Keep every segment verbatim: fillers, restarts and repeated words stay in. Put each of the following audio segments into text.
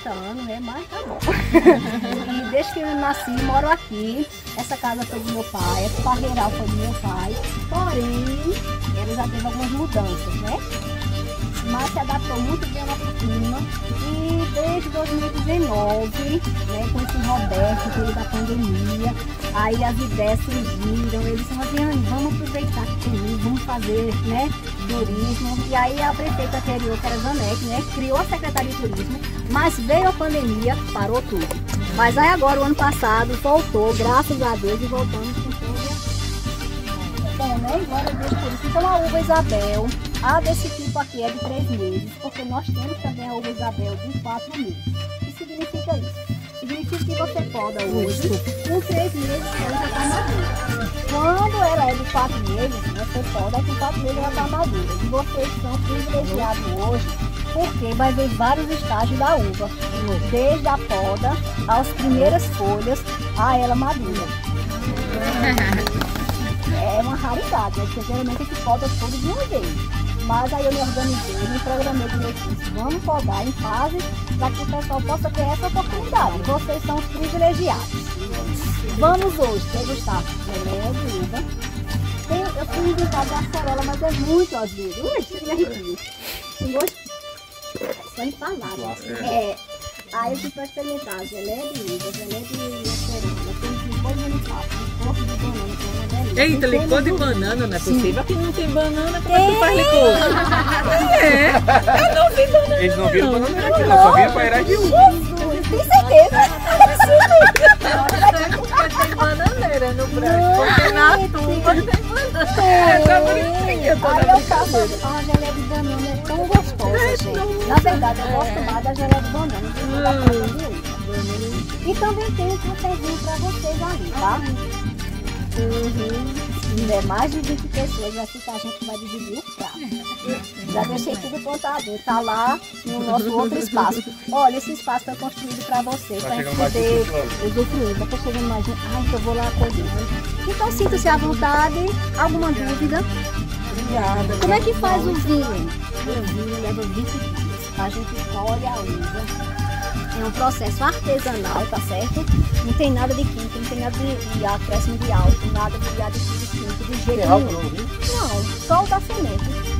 oitenta anos, né? Mas tá bom. E desde que eu nasci, moro aqui. Essa casa foi do meu pai, esse parreiral foi do meu pai. Porém, ela já teve algumas mudanças, né? Mas se adaptou muito bem ao nosso clima. E desde dois mil e dezenove, né, com esse Roberto, que veio da pandemia, aí as ideias surgiram, eles disseram assim, vamos aproveitar que tem, vamos fazer, né, turismo. E aí a prefeita anterior, que era Janete, né, criou a Secretaria de Turismo, mas veio a pandemia, parou tudo. Mas aí agora, o ano passado, voltou, graças a Deus, e voltamos com tudo. Bom, né, agora Deus por isso. Então a uva Isabel, a desse tipo aqui é de três meses, porque nós temos também a uva Isabel de quatro meses. O que significa isso? Significa que você poda hoje, com três meses ela já está madura. Quando ela é de quatro meses, você poda, com quatro meses ela está madura. E vocês são privilegiados hoje, porque vai ver vários estágios da uva, desde a poda, às primeiras folhas, a ela madura. É uma raridade, né? Porque geralmente a gente poda tudo de uma vez. Mas aí eu me organizei, me programei direitinho. Vamos podar em fase para que o pessoal possa ter essa oportunidade. Vocês são os privilegiados. Vamos hoje degustar gelé de uva. Tem, eu fui inventar de acerola, mas é muito azedo. Ui, que arrepio. Tem gosto? Só empalado. É. Aí eu fui para experimentar gelé de uva, gelé de acerola. Tem licor de manufato, licor de banana, que é uma delícia. Eita, licor de banana, não é possível? Aqui não tem banana, como é que faz licor? É, eu não vi banana. Eles não viram banana aqui, não, só viram paeira de uva. Jesus, tem certeza? Tem bananeira no branco, porque na tuba tem banana. É, aí eu faço a gelé de banana, é tão gostosa, gente. Na verdade, eu gosto mais da gelé de banana, que da casa de uva. E também tem um cafezinho pra vocês ali, tá? Uhum. É mais de vinte pessoas, vai ficar, a gente vai dividir o prato. Já deixei tudo contador, tá lá no nosso outro espaço. Olha, esse espaço foi construído para vocês, para poder usufruir. Vai chegando mais gente. Ai, eu vou lá acolher. Então sinta-se à vontade. Alguma dúvida? Obrigada. Como é que faz o vinho? O vinho leva vinte dias. A gente colhe a uva. É um processo artesanal, tá certo? Não tem nada de químico, não tem nada de, de acréscimo de álcool, nada de aditivo químico, de jeito nenhum. Não, só o da semente.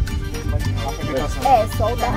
É, só o da...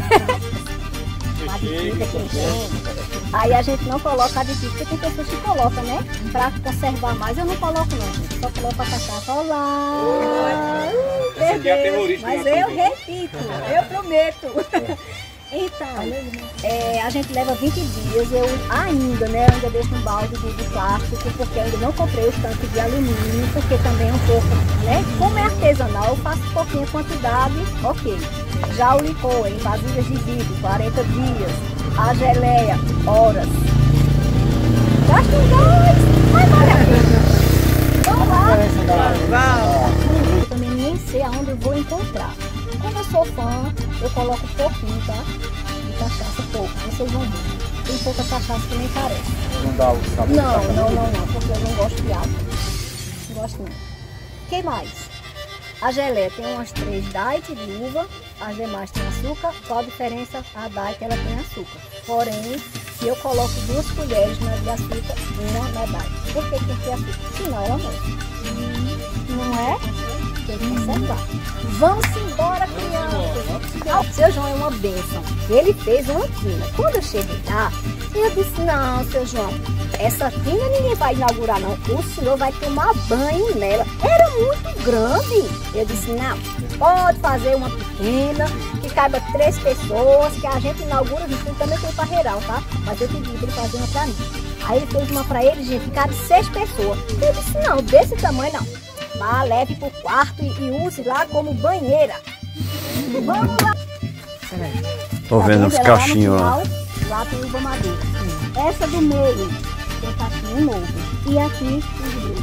Aí a gente não coloca aditivo, porque tem pessoas que colocam, né? Pra conservar mais, eu não coloco não, gente. Só coloco a cachaça lá. Mas eu repito, eu prometo. Então, é, a gente leva vinte dias, eu ainda, né, ainda deixo um balde de, de plástico, porque eu ainda não comprei os tanques de alumínio, porque também é um pouco, né, como é artesanal, eu faço pouquinha quantidade, ok. Já o licor em vasilhas de vidro, quarenta dias, a geleia, horas. Gasto dois, mas vale a pena. Vamos lá. Eu também nem sei aonde eu vou encontrar. Como eu sou fã, eu coloco um pouquinho, tá? De cachaça, pouco. Vocês vão ver. Tem pouca cachaça que nem parece. Não dá o sabor? Não, não, não, não. Porque eu não gosto de água. Não gosto não. O que mais? A geleia tem umas três diet de uva. As demais tem açúcar. Qual a diferença? A diet ela tem açúcar. Porém, se eu coloco duas colheres na de açúcar, uma na diet. Por que tem que ter açúcar? Senão ela morre. Não é? Tem que conservar. Vamos embora, crianças. O seu João é uma bênção. Ele fez uma tina. Quando eu cheguei lá, eu disse, não, seu João, essa tina ninguém vai inaugurar, não. O senhor vai tomar banho nela. Era muito grande. Eu disse, não, pode fazer uma pequena, que caiba três pessoas, que a gente inaugura, a gente também tem parreiral, tá? Mas eu pedi para ele fazer uma pra mim. Aí ele fez uma pra ele, gente, que cabe seis pessoas. Eu disse, não, desse tamanho não. Vá, leve pro quarto e, e use lá como banheira. Vamos lá. Tô vendo os cachinhos lá. Lá tem uva madeira. Essa do meio tem cachinho novo. E aqui, quinze dias.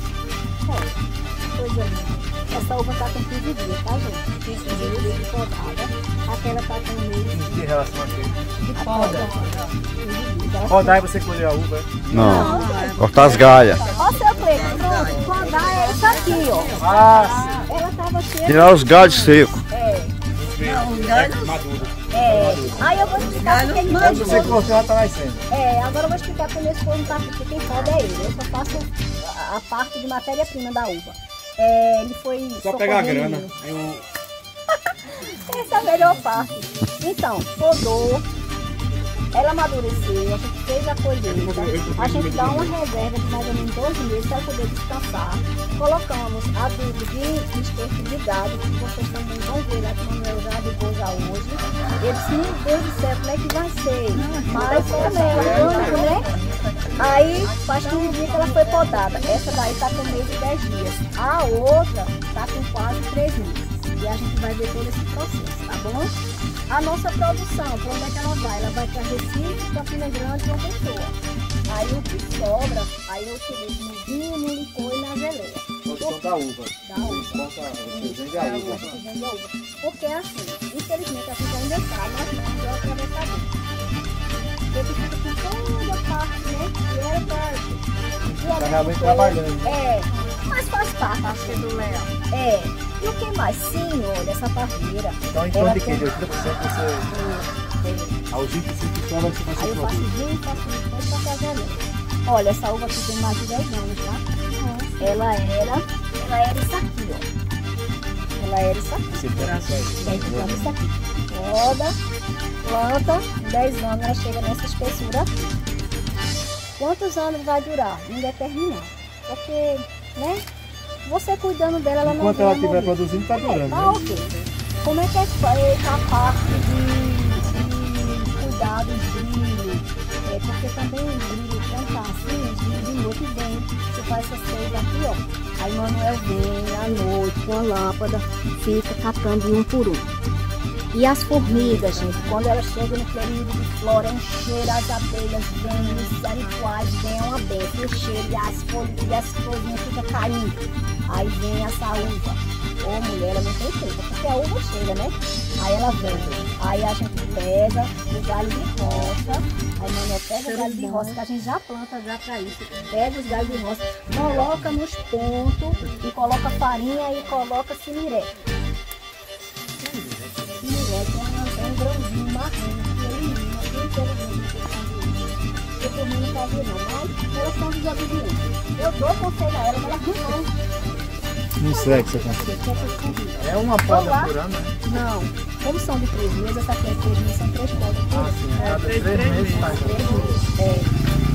É, coisa linda. Essa uva tá com quinze dias, tá, gente? quinze dias de podada. Aquela tá com meio. Que relação aqui? De poda. Podar e você colher a uva? Não, não, cortar as galhas. Ó, seu Cleiton, pronto, podar é isso aqui, ó. Ah, ela tava cheia. Tirar os galhos secos. É. não, os galhos maduros. É, Aí eu vou explicar porque ele Quando você cortou, já tá nascendo. É, agora eu vou explicar porque meu esposo não tá aqui, porque quem pode é ele. Eu só faço a, a parte de matéria-prima da uva. É, ele foi... Só pegar a grana. Eu... Essa é a melhor parte. Então, podou, ela amadureceu, a gente fez a colheita, a gente dá uma reserva de mais ou menos dois meses para poder descansar. Colocamos adubo de esterco de gado, que vocês também vão ver lá que o Manuel já adubou já hoje. Eu disse, meu Deus do céu, como é que vai ser? Mas também, orgânico, né? Aí faz quinze dias que ela foi podada. Essa daí está com mês e dez dias. A outra está com quase três meses. E a gente vai ver todo esse processo, tá bom? A nossa produção, para onde é que ela vai? Ela vai para Recife, Campina Grande e João Pessoa. Aí o que sobra, aí eu utilizo no vinho, no licor e na geleia. Produção da uva. Da uva. Você vende a uva. Você vende a uva. Porque é assim, infelizmente a gente ainda está nas mãos do atravessador. Ele fica com toda a parte, né? Que era para... Está realmente trabalhando. É, mas faz parte. Acho que é do leão. É. E o que mais? Sim, olha, essa parreira. Então, em torno de quê? De oitenta por cento você... Aos vinte e cinco por cento você faz Aí eu faço vinho, faço vinho, faço a geleia. Olha, essa uva aqui tem mais de dez anos, tá? Ela era... Ela era isso aqui, ó. Ela era isso aqui. dez anos isso aqui. Roda, planta, dez anos ela chega nessa espessura. Quantos anos vai durar? Indeterminado. Porque, né? Você cuidando dela, ela Enquanto não ela vai estiver morrer. produzindo, tá durando. É, tá né? ok. Como é que é feita a parte de, de cuidado do brilho? É, porque também o brilho, quando tá assim, os brilhos de noite vem. Você faz essas coisas aqui, ó. Aí Manuel vem à noite com a lâmpada, fica catando de um por um. E as formigas, gente, quando elas chegam no período de flora, encheram as abelhas, vêm os animais, vem uma benção, o cheiro e as folhas e as florzinhas ficam caindo. Aí vem essa uva. Ô mulher, ela não tem culpa, porque a uva chega, né? Aí ela vem. Aí a gente pega o galho de roça, aí Manuel pega o galho de roça, que a gente já planta já pra isso. Pega os galhos de roça, coloca nos pontos e coloca farinha e coloca cimiré. É um grãozinho marrom, que ele ilumina, bem inteligente. Eu também não sabia não, mas elas são desobedientes. Eu dou conselho a elas, mas elas não vão. Não segue essa conta. É uma poda por ano, né? Não, como são de três meses, essa aqui é três meses, são três podas por Ah, ano. sim. Cada três meses faz. Três meses, é.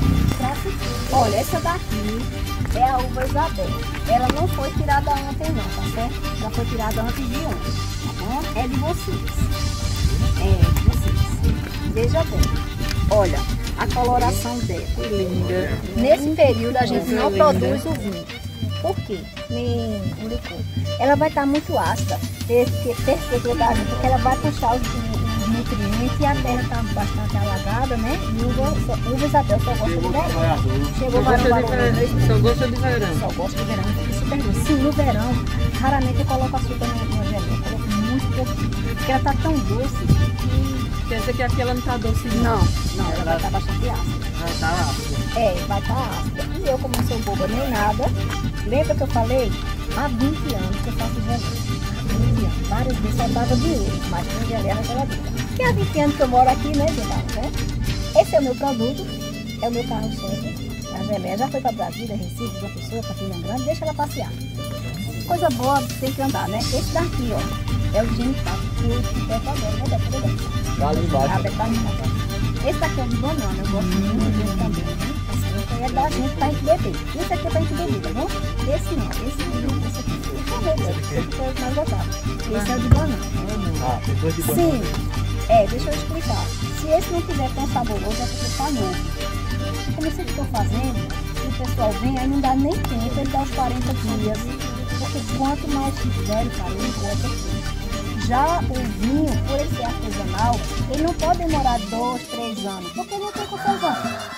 Olha, essa daqui é a uva Isabel. Ela não foi tirada ontem não, tá certo? Ela foi tirada antes de ontem, tá bom? É de vocês. É, de vocês. Veja bem. Olha, a coloração dela. Que linda. Nesse período a gente não produz o vinho. Por quê? Nem o licor. Ela vai estar muito ácida. Ter perspectiva, porque ela vai puxar os nutrientes e a terra está bastante alagada, né? E uva, uva Isabel só gosta de verão. Chegou Só gosta varão, de verão. Só gosta de verão. Só gosta de verão. Isso pergunta. Sim, no verão, raramente eu coloco açúcar na, na geleia. Eu coloco muito pouquinho. Porque ela está tão doce que... Pensa que aqui ela não está doce. Não, não, ela vai estar bastante ácida. Ela está ácida. É, vai estar ácida. E eu, como não sou boba nem nada, lembra que eu falei? Há vinte anos que eu faço geleia. vinte anos. Várias vezes eu dava dinheiro, mas tem geleia na geladeira. E há vinte anos que eu moro aqui, né, gente? Né? Esse é o meu produto, é o meu carro-chefe. A geleia já foi para Brasília, Recife, João Pessoa, Campina Grande, deixa ela passear. Coisa boa, tem que andar, né? Esse daqui, ó, é o genipato, que o Beto adora, né, Beto? Beto? Tá ali embaixo. Ah, Beto tá ali embaixo. Esse daqui é o de banana, eu gosto muito dele também, né? Esse é da gente pra gente beber. Esse aqui é pra gente beber, tá bom? Esse não, esse aqui, esse aqui, esse aqui foi o mais gostado. Esse é o de banana. Ah, depois de banana. Sim, é, deixa eu explicar. Se esse não tiver tão saboroso, é porque tá novo. Como eu sempre estou fazendo, o pessoal vem, aí não dá nem tempo, ele dá os quarenta dias. Porque quanto mais velho, cara, ele gosta. Já o vinho, por ele ser artesanal, ele não pode demorar dois, três anos, porque ele não tem confusão.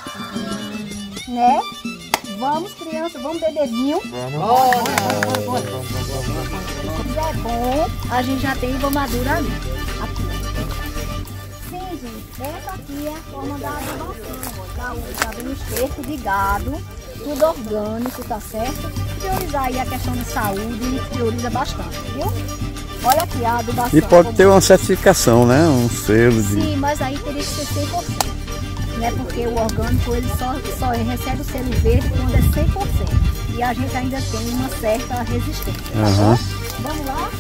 Né? Vamos, crianças, vamos beber vinho. Vamos. Se é bom, a gente já tem uva madura ali. Aqui. Sim, gente, essa aqui é a forma da adubação, ó, da uva, tá vendo? Esterco de gado, tudo orgânico, tá certo? Priorizar aí a questão de saúde, prioriza bastante, viu? Olha aqui a adubação. E pode ter uma certificação, né? Um selo de... Sim, mas aí teria que ser cem por cento. Né? Porque o orgânico ele só, só recebe o selo verde quando é cem por cento. E a gente ainda tem uma certa resistência. Uhum. Tá? Vamos lá?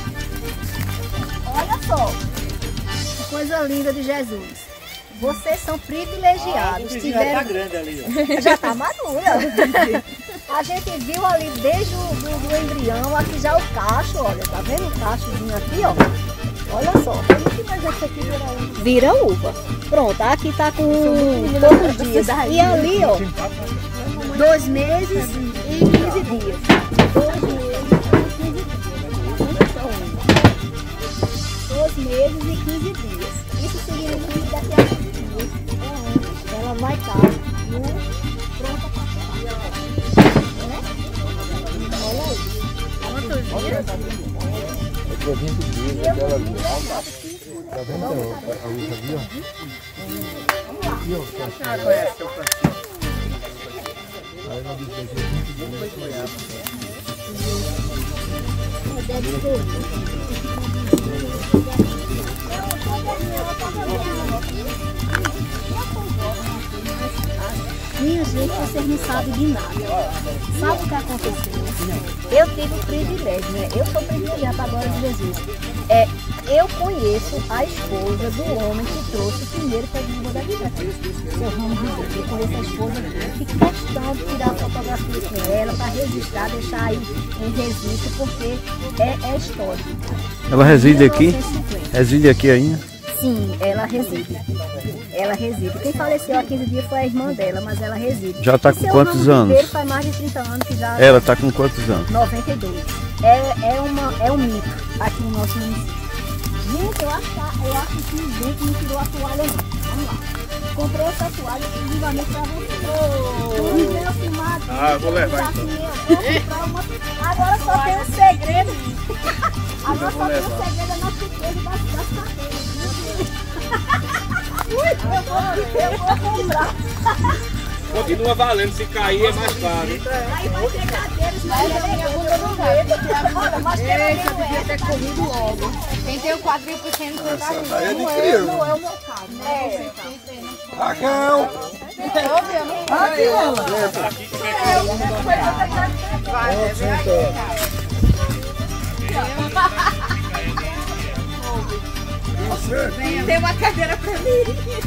Olha só. Que coisa linda de Jesus. Vocês são privilegiados. Ah, tiveram... já tá grande ali, ó. Já tá madura. A gente viu ali desde o do, do embrião, aqui já o cacho, olha, tá vendo o cachozinho aqui, ó? Olha só. Mas esse aqui vira uva. Vira uva. Pronto, aqui tá com poucos dias. E ali, ó, dois meses e quinze dias. Dois meses e quinze dias. Dois meses e quinze dias. Isso significa que daqui a quinze dias ela vai estar no pronta para olha aí. Quantos dias? É vinte dias aquela ali. Tá vendo a luz ali, ó? Aqui, ó. Ah, conhece que eu faço. Aí ela diz que é vinte dias. Deve ser. Minha gente, vocês não sabem de nada. Sabe o que aconteceu? Eu tive o privilégio, né? Eu sou privilegiada agora de Jesus. É, eu conheço a esposa do homem que trouxe o primeiro pedido da vida. Seu Ramos de Deus. Eu conheço a esposa dele. Eu fiz questão de tirar fotografias com ela para registrar, deixar aí em registro, porque é, é histórico. Ela reside aqui? mil novecentos e cinquenta. Reside aqui ainda? Sim, ela reside. Ela reside. Quem faleceu há quinze dias foi a irmã dela, mas ela reside. Já está E com seu quantos Ramos anos? Ribeiro faz mais de trinta anos que já... Ela está com quantos anos? noventa e dois. É, é, uma, é um mito aqui no nosso município. Gente, eu acho, eu acho que o gente não tirou a toalha não. Vamos lá. Comprei essa toalha exclusivamente para você. Oh. Me deu filmado. Ah, eu vou levar então. Uma... Agora só tem um segredo. Agora só tem um segredo da nossa surpresa das, das cadeiras. Ui, eu vou, eu vou comprar. Continua valendo, se cair é mais caro. Aí vai ter cadeiras, mas a minha bunda não vê. Mas Esse eu devia ter corrido logo. Quem tem o quadril pequeno não tá Essa aí é de não, criança. não é o meu caso. Né? É. Raquel! Aqui, Lola. Vai, tem uma cadeira pra mim.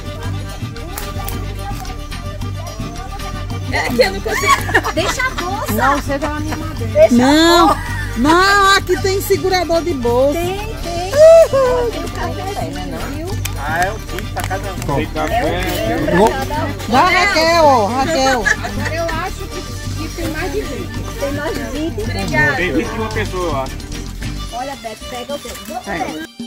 É que eu não consigo. Deixa a bolsa. Não, você vai na minha madeira. Deixa Não, não, aqui tem segurador de bolsa. Tem, tem. Tem o cafezinho, viu? Ah, é o kit pra cada um. Tem café. É pra cada um. Vai, Raquel, ó, Raquel. Agora eu acho que, que tem mais de vinte. Tem mais de vinte. Obrigada. Tem vinte e uma pessoas, eu acho. Olha, Beto, pega o dedo.